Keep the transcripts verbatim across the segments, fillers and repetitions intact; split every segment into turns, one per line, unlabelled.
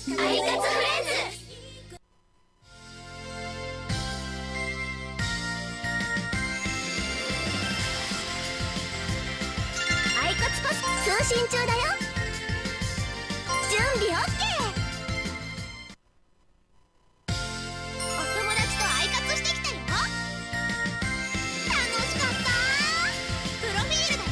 アイカツフレンズ。アイカツパス通信中だよ。準備 オーケー。 お友達とアイカツしてきたよ。楽しかった。プロフィールだよ。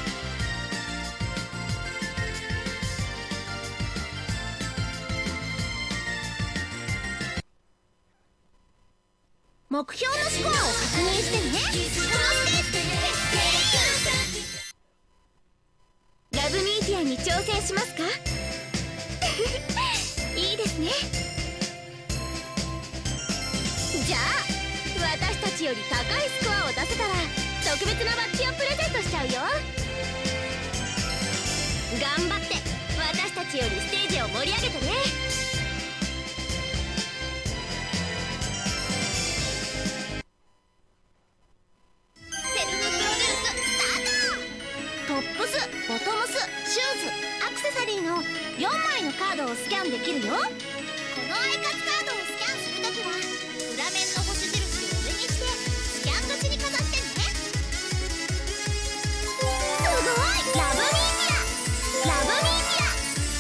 目標のスコアを確認してね。このステージで決定。ラブミーティアに挑戦しますか？いいですね。じゃあ私たちより高いスコアを出せたら特別なバッジをプレゼントしちゃうよ。頑張って私たちよりステージを盛り上げてね。ボトムス、シューズ、アクセサリーのよんまいのカードをスキャンできるよ。このアイカツカードをスキャンするときは裏面の星印を上にしてスキャン口にかざしてね。すごい！ラブミーティア！ラブミーティア！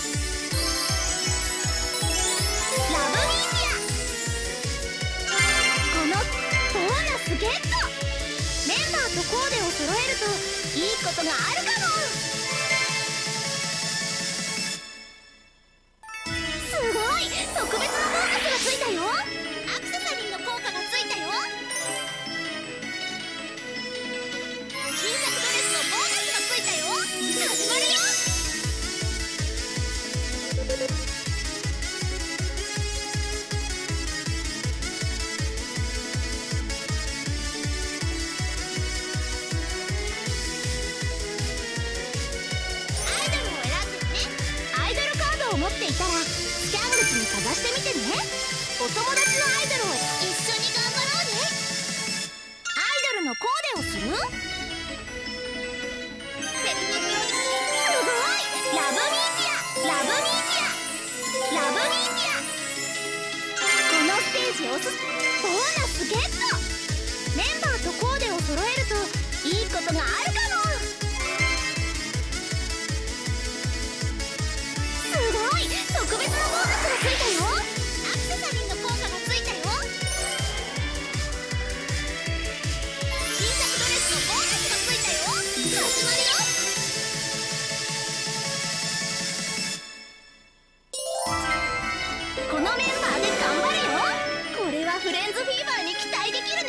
ラブミーティア！このボーナスゲット！メンバーとコーデを揃えるといいことがあるかも。特別なボーナスがついたよ。アクセサリーの効果がついたよ。新作ドレスのボーナスがついたよ。始まるよ。アイドルを選んでね。アイドルカードを持っていたらスキャン口にかざしてみてね。お友達のアイドルを一緒に頑張ろうね。アイドルのコーデをする？セルフプロデュース。すごい！ラブミーティア！ラブミーティア！ラブミーティア！このステージおすすボーナスゲット！メンバーとコーデを揃えるといいことがあるかも。すごい！特別なボーナスがついたよ。アクセサリーの効果がついたよ。新作ドレスのボーナスがついたよ。始まるよ。このメンバーで頑張るよ。これはフレンズフィーバーに期待できるね。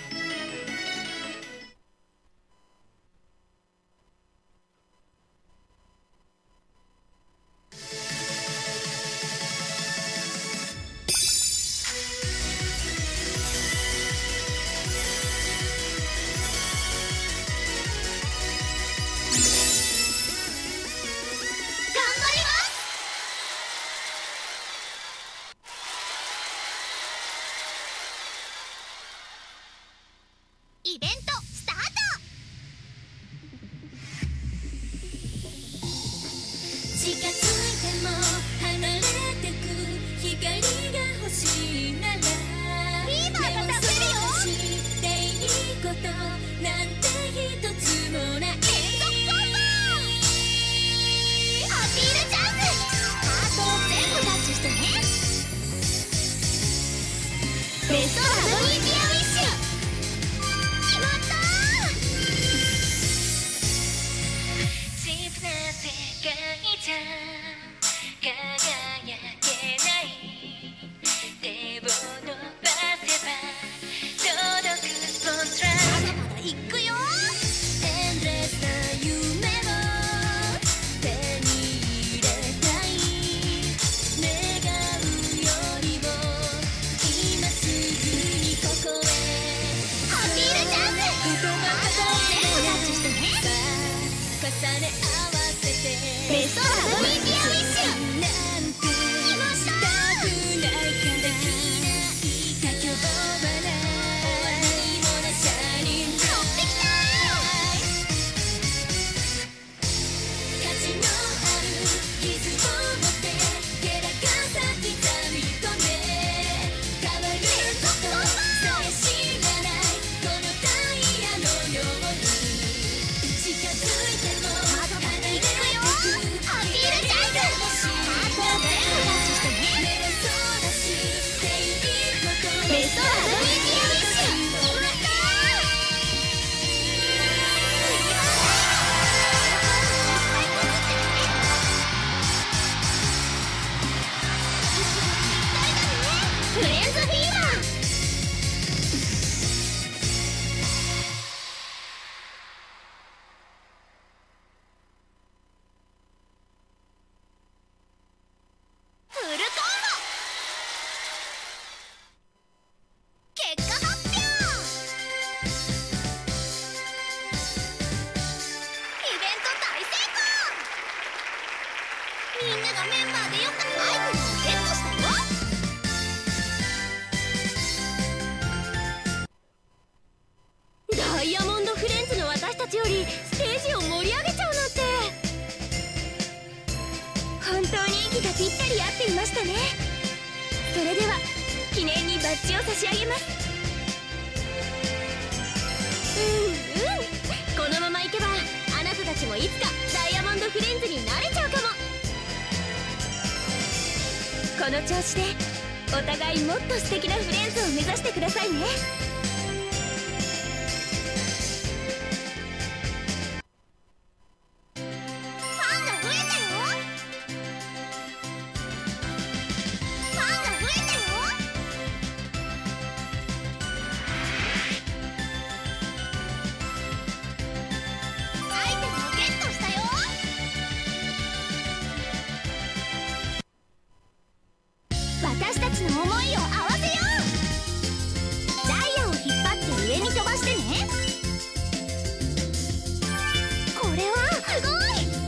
イベントスタート。
近づいても離れてく光が欲しいなら
フィーバーが出せるよ。
していいことなんて一つもない。
連続コンボアピールチャンス。ハートを全部タッチしてね。ベストラブミーティアウィッシュ決まった。 バッジを差し上げます。うんうん、このままいけばあなたたちもいつかダイヤモンドフレンズになれちゃうかも。この調子でお互いもっと素敵なフレンズを目指してくださいね。私たちの思いを合わせよう。ダイヤを引っ張って上に飛ばしてね。これはすごい。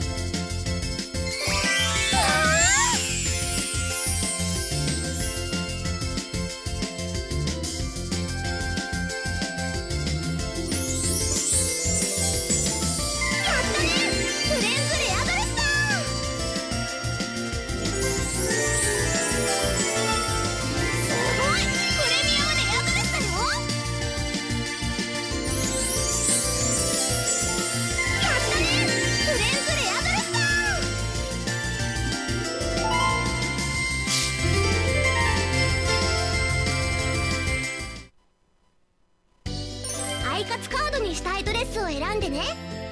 やったね、フレンズレアドレスだ。アイカツカードにしたいドレスを選んでね。